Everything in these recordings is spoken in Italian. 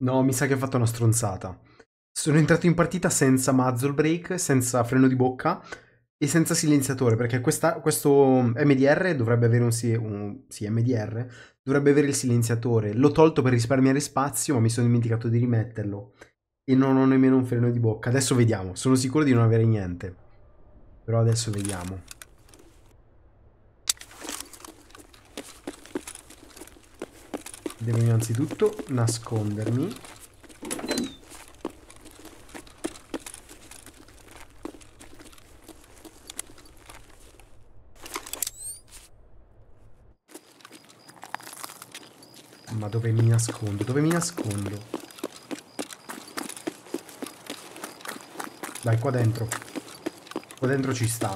No, mi sa che ho fatto una stronzata. Sono entrato in partita senza muzzle brake, senza freno di bocca e senza silenziatore, perché questo MDR dovrebbe avere sì, MDR dovrebbe avere il silenziatore. L'ho tolto per risparmiare spazio, ma mi sono dimenticato di rimetterlo. E non ho nemmeno un freno di bocca. Adesso vediamo. Sono sicuro di non avere niente. Però adesso vediamo. Devo innanzitutto nascondermi. Ma dove mi nascondo? Dove mi nascondo? Dai, qua dentro. Qua dentro ci sta.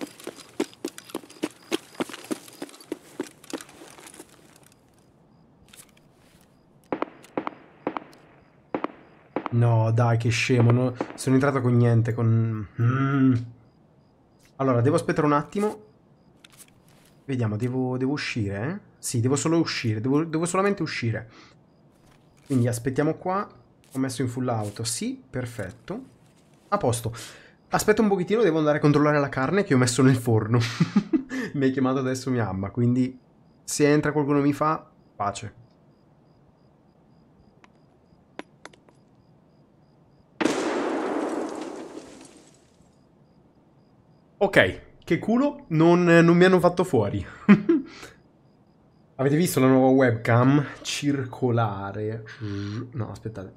No, dai, che scemo. Sono entrato con niente, con... Allora, devo aspettare un attimo. Vediamo, devo uscire, eh? Sì, devo solo uscire. Devo solamente uscire. Quindi aspettiamo qua. Ho messo in full auto. Sì, perfetto. A posto. Aspetta un pochettino, devo andare a controllare la carne che ho messo nel forno. Mi hai chiamato adesso mia mamma, quindi se entra qualcuno e mi fa, pace. Ok, che culo, non mi hanno fatto fuori. Avete visto la nuova webcam? Circolare. No, aspettate.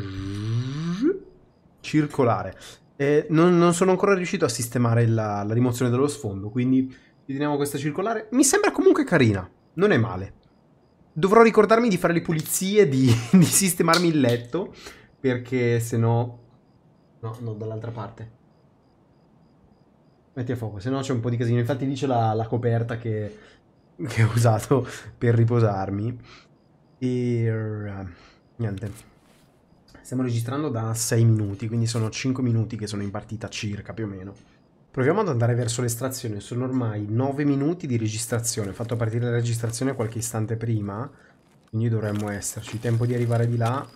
Circolare. Non sono ancora riuscito a sistemare la rimozione dello sfondo, quindi teniamo questa circolare. Mi sembra comunque carina, non è male. Dovrò ricordarmi di fare le pulizie, di sistemarmi il letto, perché se no... No, no, dall'altra parte. Metti a fuoco, se no c'è un po' di casino. Infatti lì c'è la coperta che ho usato per riposarmi. E... niente. Stiamo registrando da 6 minuti, quindi sono 5 minuti che sono in partita circa, più o meno. Proviamo ad andare verso l'estrazione. Sono ormai 9 minuti di registrazione. Ho fatto partire la registrazione qualche istante prima, quindi dovremmo esserci. Tempo di arrivare di là.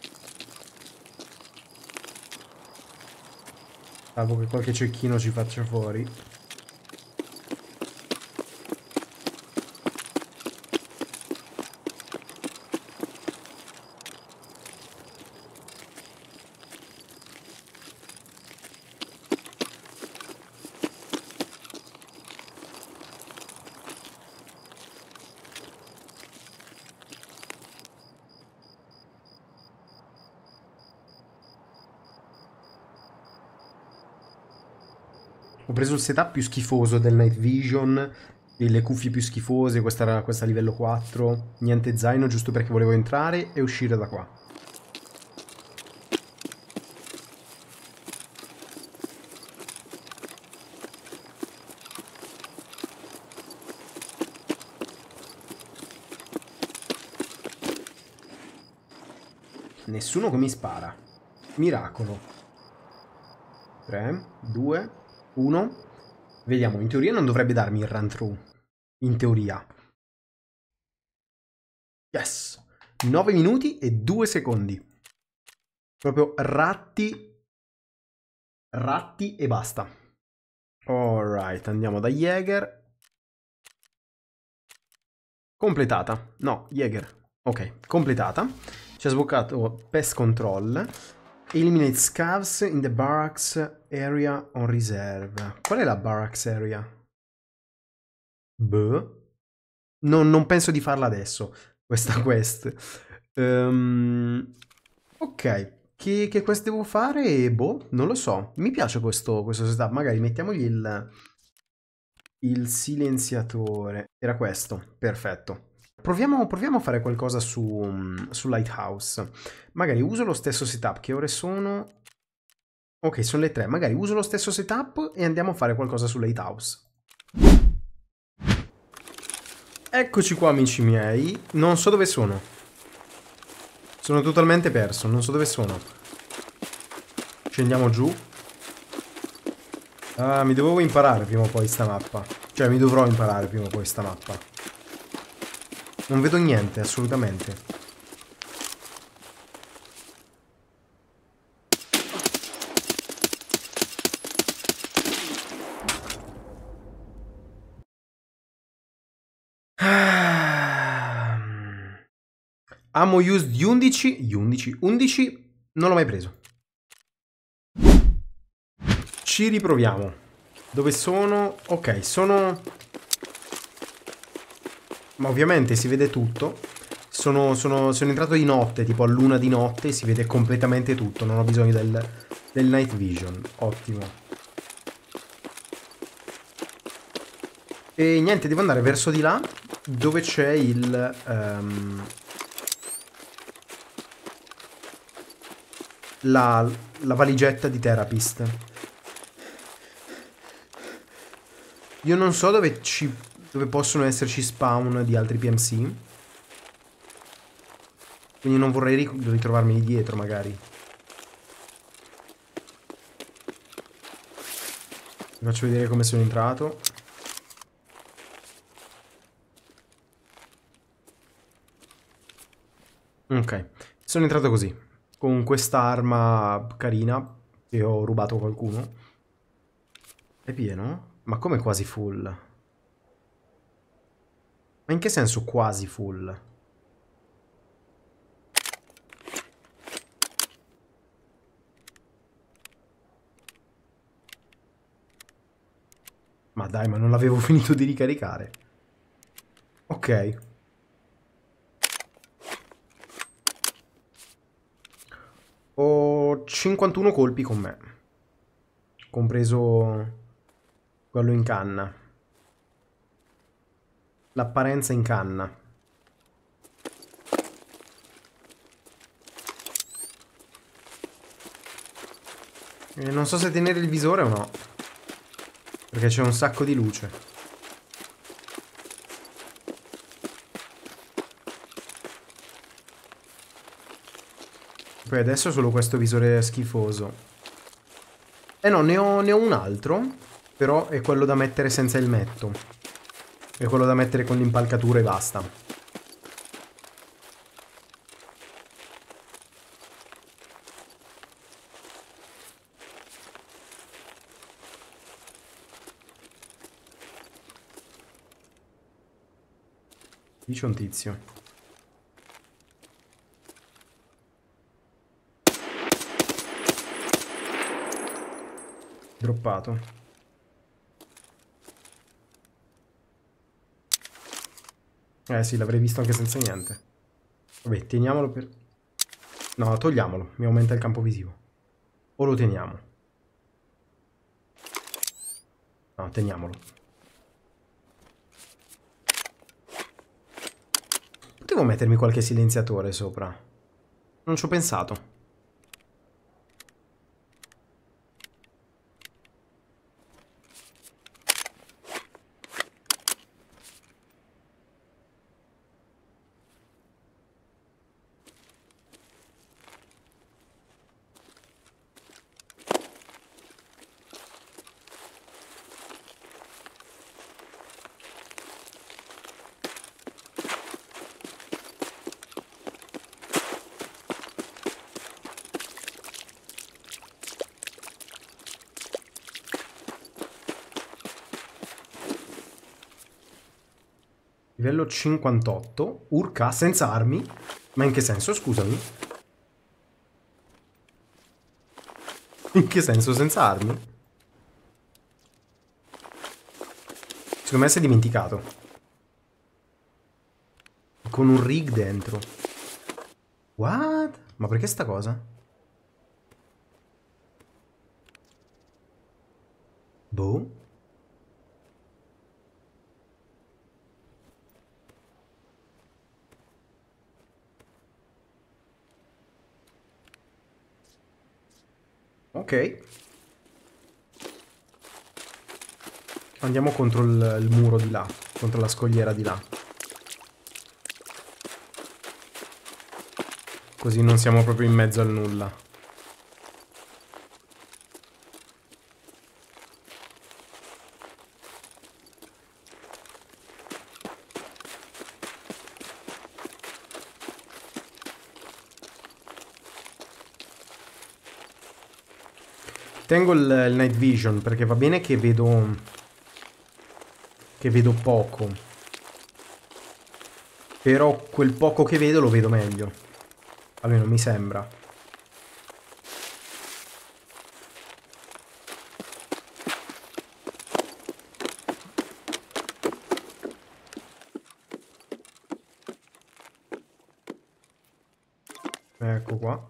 Salvo che qualche cecchino ci faccia fuori. Ho preso il setup più schifoso del Night Vision e le cuffie più schifose, questa livello 4, niente zaino giusto perché volevo entrare e uscire da qua. Nessuno che mi spara. Miracolo. 3, 2, 1. Vediamo, in teoria non dovrebbe darmi il run through. In teoria. Yes! 9 minuti e 2 secondi. Proprio ratti. Ratti e basta. Alright, andiamo da Jäger. Completata. No, Jäger. Ok, completata. Ci ha sbloccato Pest Control. Eliminate scavs in the barracks area on reserve. Qual è la barracks area? Boh. Non penso di farla adesso, questa quest. Ok, che quest devo fare? Boh, non lo so. Mi piace questo setup. Magari mettiamogli il silenziatore. Era questo, perfetto. Proviamo a fare qualcosa su Lighthouse. Magari uso lo stesso setup. Che ore sono? Ok, sono le 3. Magari uso lo stesso setup e andiamo a fare qualcosa su Lighthouse. Eccoci qua, amici miei. Non so dove sono. Sono totalmente perso, non so dove sono. Scendiamo giù. Ah, mi dovevo imparare prima o poi sta mappa. Cioè, mi dovrò imparare prima o poi sta mappa. Non vedo niente, assolutamente. Ammo used 11 non l'ho mai preso. Ci riproviamo. Dove sono? Ok, sono... Ma ovviamente si vede tutto. Sono entrato di notte, tipo all'1 di notte, si vede completamente tutto. Non ho bisogno del night vision. Ottimo. E niente, devo andare verso di là, dove c'è la valigetta di Therapist. Io non so dove possono esserci spawn di altri PMC. Quindi non vorrei ritrovarmi dietro, magari. Vi faccio vedere come sono entrato. Ok, sono entrato così, con quest'arma carina che ho rubato a qualcuno. È pieno? Ma come quasi full? Ma in che senso quasi full? Ma dai, ma non l'avevo finito di ricaricare. Ok. Ho 51 colpi con me. Compreso quello in canna. L'apparenza in canna. E non so se tenere il visore o no. Perché c'è un sacco di luce. Poi adesso ho solo questo visore schifoso. Eh no, ne ho un altro. Però è quello da mettere senza il metto. È quello da mettere con l'impalcatura e basta. Lì c'è un tizio. Droppato. Eh sì, l'avrei visto anche senza niente. Vabbè, teniamolo per... No, togliamolo. Mi aumenta il campo visivo. O lo teniamo? No, teniamolo. Potevo mettermi qualche silenziatore sopra. Non ci ho pensato. Livello 58. Urca, senza armi. Ma in che senso, scusami? In che senso senza armi? Secondo me si è dimenticato. Con un rig dentro. What? Ma perché sta cosa? Boh. Ok. Andiamo contro il muro di là. Contro la scogliera di là. Così non siamo proprio in mezzo al nulla. Tengo il night vision perché va bene che vedo poco. Però quel poco che vedo lo vedo meglio. Almeno mi sembra. Ecco qua.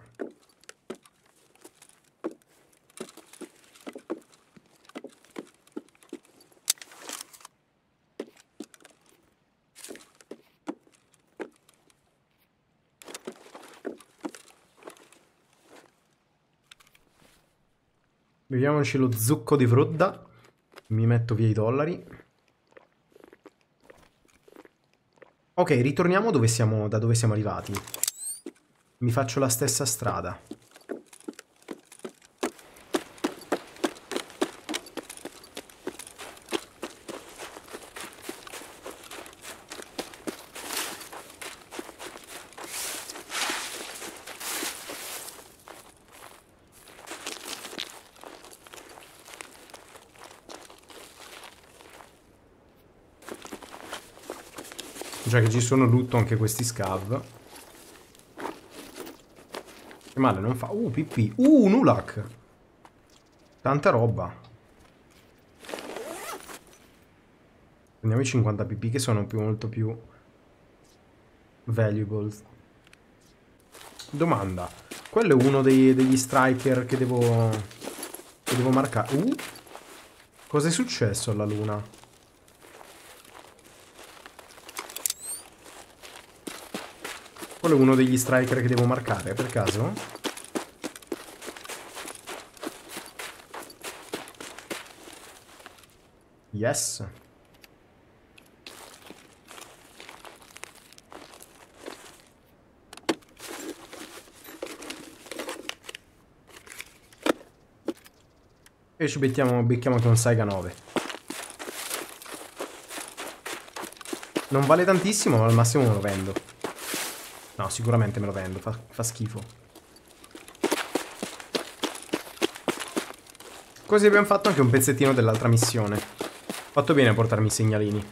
Beviamoci lo zucco di frutta. Mi metto via i dollari. Ok, ritorniamo dove siamo, da dove siamo arrivati. Mi faccio la stessa strada. Già che ci sono, lutto anche questi scav. Che male non fa. PP. Un ulak. Tanta roba. Prendiamo i 50 PP che sono molto più valuable. Domanda. Quello è uno degli striker che devo marcare. Cosa è successo alla luna? Quello è uno degli striker che devo marcare, per caso? Yes. E ci becchiamo anche un Saiga 9. Non vale tantissimo, ma al massimo me lo vendo. No, sicuramente me lo vendo, fa schifo. Così abbiamo fatto anche un pezzettino dell'altra missione. Fatto bene a portarmi i segnalini.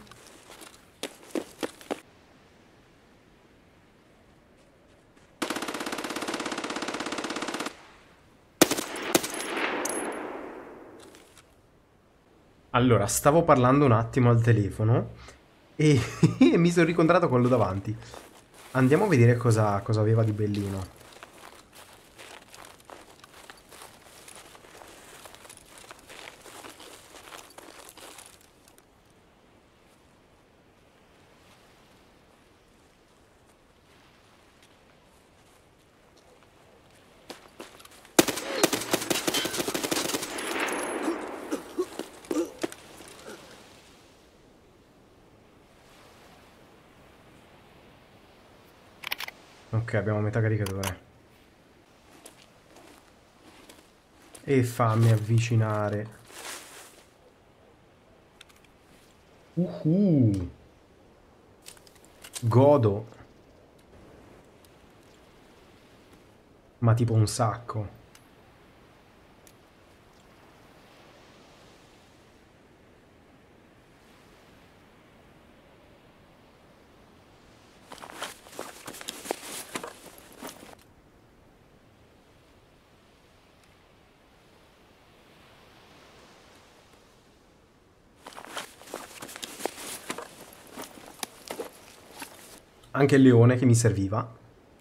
Allora, stavo parlando un attimo al telefono e mi sono ricontrato quello davanti. Andiamo a vedere cosa aveva di bellino. Ok, abbiamo metà caricatore. E fammi avvicinare. Godo. Ma tipo un sacco. Anche il leone che mi serviva.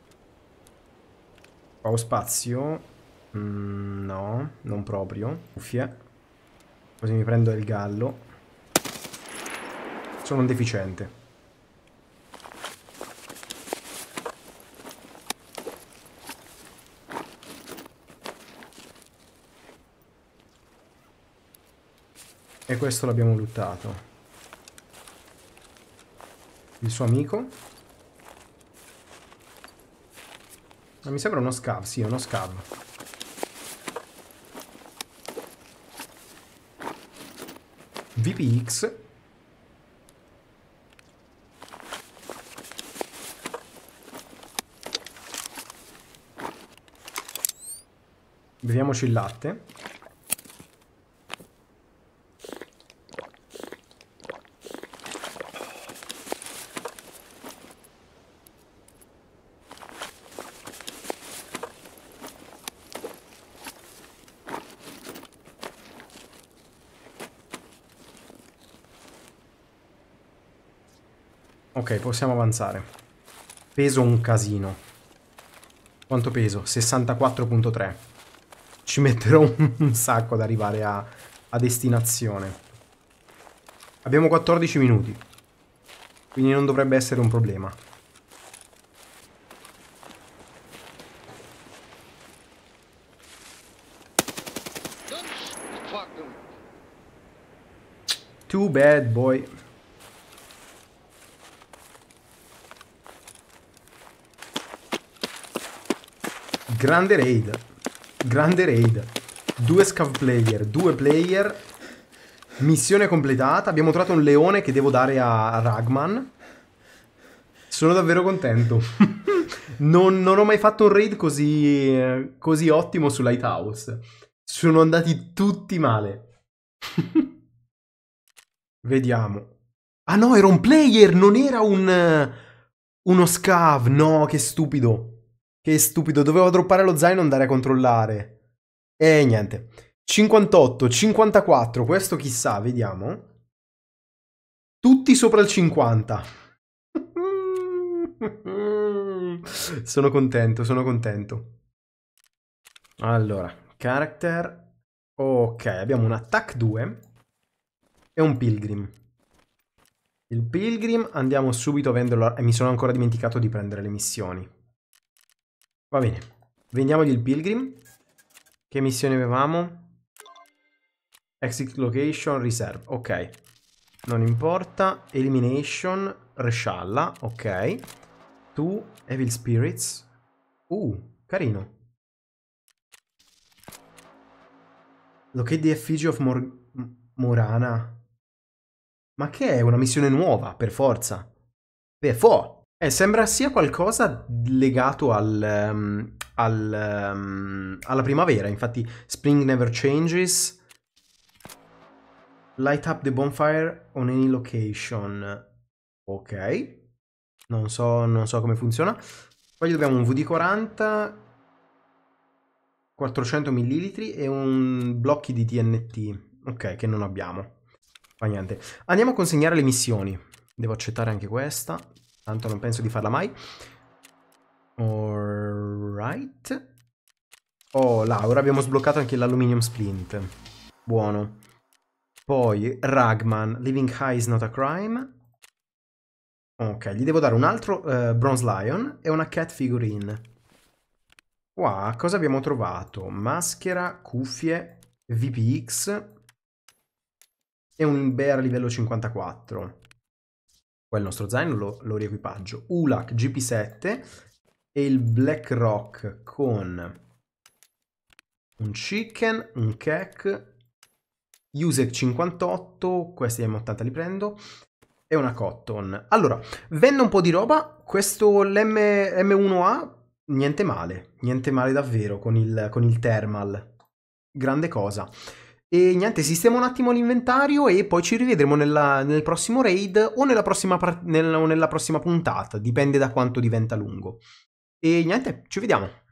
Ho spazio? No, non proprio. Cuffie. Così mi prendo il gallo. Sono un deficiente. E questo l'abbiamo luttato. Il suo amico? Ma mi sembra uno scav, sì, è uno scav. VPX. Beviamoci il latte. Ok, possiamo avanzare. Peso un casino. Quanto peso? 64.3. Ci metterò un sacco ad arrivare a destinazione. Abbiamo 14 minuti. Quindi non dovrebbe essere un problema. Too bad, boy. Grande raid. Grande raid. 2 scav player, 2 player. Missione completata. Abbiamo trovato un leone che devo dare a Ragman. Sono davvero contento. non ho mai fatto un raid così ottimo su Lighthouse. Sono andati tutti male. Vediamo. Ah no, era un player, non era uno scav. No, che stupido. Che stupido, dovevo droppare lo zaino e andare a controllare. E niente. 58, 54, questo chissà, vediamo. Tutti sopra il 50. Sono contento, sono contento. Allora, character. Ok, abbiamo un attack 2 e un pilgrim. Il pilgrim andiamo subito a venderlo. E mi sono ancora dimenticato di prendere le missioni. Va bene, vendiamogli il pilgrim. Che missioni avevamo? Exit location, reserve. Ok, non importa. Elimination, rescialla. Ok. 2 evil spirits. Carino. Locate the effigy of Morana. Ma che è? Una missione nuova, per forza. Sembra sia qualcosa legato alla primavera. Infatti, Spring Never Changes. Light up the bonfire on any location. Ok. Non so come funziona. Poi dobbiamo un VD40, 400 ml e un blocchi di TNT. Ok, che non abbiamo. Fa niente. Andiamo a consegnare le missioni. Devo accettare anche questa. Tanto non penso di farla mai. Alright. Oh, là, ora abbiamo sbloccato anche l'aluminium splint. Buono. Poi, Ragman, Living high is not a crime. Ok, gli devo dare un altro Bronze Lion e una Cat Figurine. Qua, cosa abbiamo trovato? Maschera, cuffie, VPX e un bear livello 54. Qua il nostro zaino lo riequipaggio. ULAC GP7 e il Black Rock con un chicken, un cake, USEC 58, questi M80 li prendo, e una cotton. Allora, vendo un po' di roba, questo l'M1A, niente male davvero con il thermal, grande cosa. E niente, sistemo un attimo l'inventario e poi ci rivedremo nel prossimo raid o nella prossima puntata, dipende da quanto diventa lungo. E niente, ci vediamo.